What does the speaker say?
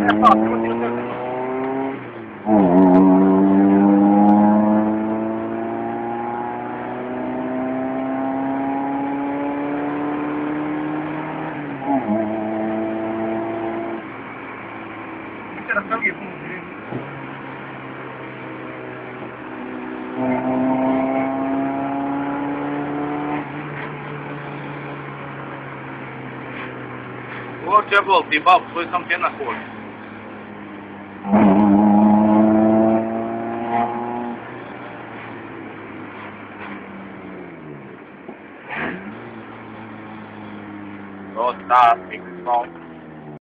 Orice volt, e bab, foi să-mi fie acolo. Fantastic.